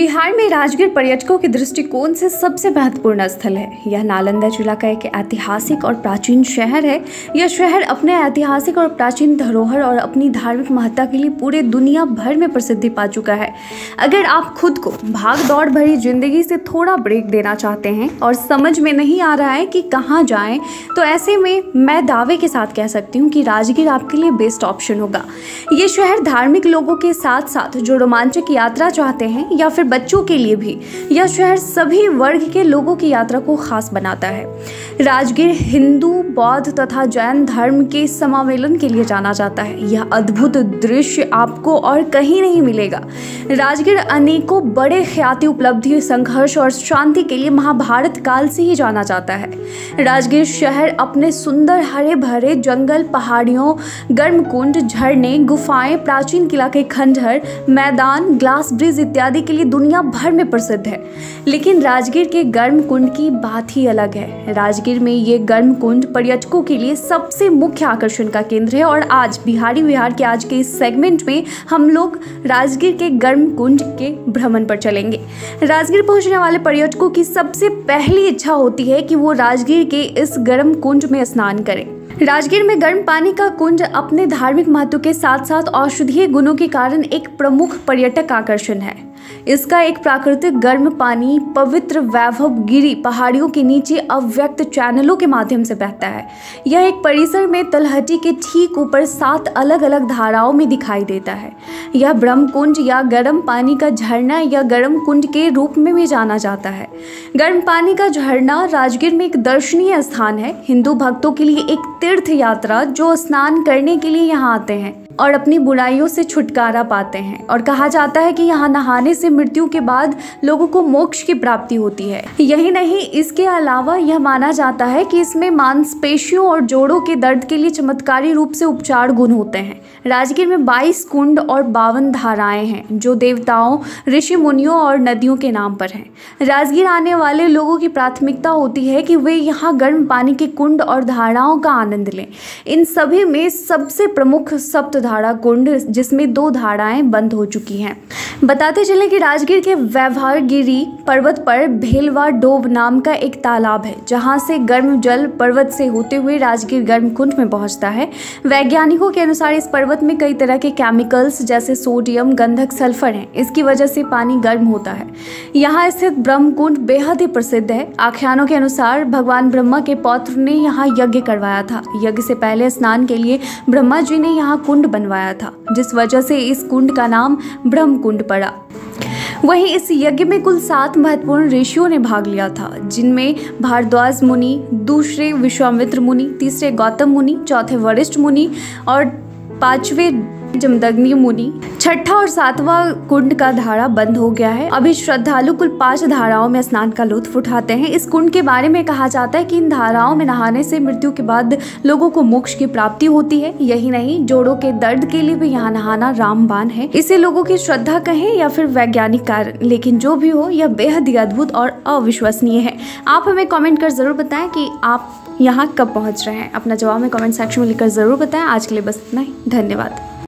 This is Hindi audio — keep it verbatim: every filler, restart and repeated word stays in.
बिहार में राजगीर पर्यटकों के दृष्टिकोण से सबसे महत्वपूर्ण स्थल है। यह नालंदा जिला का एक ऐतिहासिक और प्राचीन शहर है। यह शहर अपने ऐतिहासिक और प्राचीन धरोहर और अपनी धार्मिक महत्ता के लिए पूरे दुनिया भर में प्रसिद्धि पा चुका है। अगर आप खुद को भाग दौड़ भरी जिंदगी से थोड़ा ब्रेक देना चाहते हैं और समझ में नहीं आ रहा है कि कहाँ जाएं, तो ऐसे में मैं दावे के साथ कह सकती हूँ कि राजगीर आपके लिए बेस्ट ऑप्शन होगा। ये शहर धार्मिक लोगों के साथ साथ जो रोमांचक यात्रा चाहते हैं या फिर बच्चों के लिए भी, यह शहर सभी वर्ग के लोगों की यात्रा को खास बनाता है। राजगीर हिंदू, बौद्ध तथा जैन धर्म के समामेलन के लिए जाना जाता है। यह अद्भुत दृश्य आपको और कहीं नहीं मिलेगा। राजगीर अनेकों बड़े ख्याति, उपलब्धि, संघर्ष और शांति के लिए महाभारत काल से ही जाना जाता है। राजगीर शहर अपने सुंदर हरे भरे जंगल, पहाड़ियों, गर्म कुंड, झरने, गुफाएं, प्राचीन किला के खंडहर, मैदान, ग्लास ब्रिज इत्यादि के लिए दुनिया भर में प्रसिद्ध है। लेकिन राजगीर के गर्म कुंड की बात ही अलग है। राजगीर में ये गर्म कुंड पर्यटकों के लिए सबसे मुख्य आकर्षण का केंद्र है और आज बिहारी विहार के आज के इस सेगमेंट में हम लोग राजगीर के गर्म कुंड के भ्रमण पर चलेंगे। राजगीर पहुंचने वाले पर्यटकों की सबसे पहली इच्छा होती है कि वो राजगीर के इस गर्म कुंड में स्नान करें। राजगीर में गर्म पानी का कुंड अपने धार्मिक महत्व के साथ साथ औषधीय गुणों के कारण एक प्रमुख पर्यटक आकर्षण है। इसका एक प्राकृतिक गर्म पानी पवित्र वैभव गिरी पहाड़ियों के नीचे अव्यक्त चैनलों के माध्यम से बहता है। यह एक परिसर में तलहटी के ठीक ऊपर सात अलग अलग धाराओं में दिखाई देता है। यह ब्रह्म कुंड या गर्म पानी का झरना या गर्म कुंड के रूप में भी जाना जाता है। गर्म पानी का झरना राजगीर में एक दर्शनीय स्थान है। हिंदू भक्तों के लिए एक तीर्थ यात्रा जो स्नान करने के लिए यहाँ आते हैं और अपनी बुराइयों से छुटकारा पाते हैं। और कहा जाता है कि यहाँ नहाने से मृत्यु के बाद लोगों को मोक्ष की प्राप्ति होती है। यही नहीं, इसके अलावा यह माना जाता है कि इसमें मांसपेशियों और जोड़ों के दर्द के लिए चमत्कारी रूप से उपचार गुण होते हैं। राजगीर में बाईस कुंड और बावन धाराएं हैं जो देवताओं, ऋषि मुनियों और नदियों के नाम पर हैं। राजगीर आने वाले लोगों की प्राथमिकता होती है कि वे यहाँ गर्म पानी के कुंड और धाराओं का आनंद लें। इन सभी में सबसे प्रमुख सप्त धारा कुंड, जिसमें दो धाराएं बंद हो चुकी हैं। बताते चलें कि राजगीर के वैभागिरी पर्वत पर भेलवा डोब नाम का एक तालाब है, जहां से गर्म जल पर्वत से होते हुए राजगीर गर्म कुंड में पहुंचता है। वैज्ञानिकों के अनुसार इस पर्वत में कई तरह के केमिकल्स जैसे सोडियम, गंधक, सल्फर हैं। इसकी वजह से पानी गर्म होता है। यहाँ स्थित ब्रह्म कुंड बेहद ही प्रसिद्ध है। आख्यानों के अनुसार भगवान ब्रह्मा के पौत्र ने यहाँ यज्ञ करवाया था। यज्ञ से पहले स्नान के लिए ब्रह्मा जी ने यहाँ कुंड बनवाया था, जिस वजह से इस कुंड का नाम ब्रह्म कुंड पड़ा। वहीं इस यज्ञ में कुल सात महत्वपूर्ण ऋषियों ने भाग लिया था, जिनमें भारद्वाज मुनि, दूसरे विश्वामित्र मुनि, तीसरे गौतम मुनि, चौथे वशिष्ठ मुनि और पांचवें जमदग्नि मुनि। छठा और सातवां कुंड का धारा बंद हो गया है। अभी श्रद्धालु कुल पांच धाराओं में स्नान का लुत्फ उठाते हैं। इस कुंड के बारे में कहा जाता है कि इन धाराओं में नहाने से मृत्यु के बाद लोगों को मोक्ष की प्राप्ति होती है। यही नहीं, जोड़ों के दर्द के लिए भी यहाँ नहाना रामबाण है। इसे लोगों की श्रद्धा कहें या फिर वैज्ञानिक कारण, लेकिन जो भी हो, यह बेहद ही अद्भुत और अविश्वसनीय है। आप हमें कॉमेंट कर जरूर बताएं कि आप यहाँ कब पहुँच रहे हैं। अपना जवाब में कॉमेंट सेक्शन में लिखकर जरूर बताएं। आज के लिए बस इतना ही। धन्यवाद।